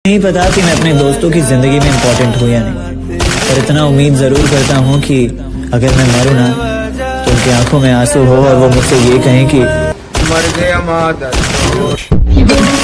नहीं पता कि मैं अपने दोस्तों की जिंदगी में इम्पोर्टेंट हूँ या नहीं, पर इतना उम्मीद जरूर करता हूँ कि अगर मैं मरूँ ना तो उनकी आंखों में आंसू हो और वो मुझसे ये कहें कि मर गया मादर।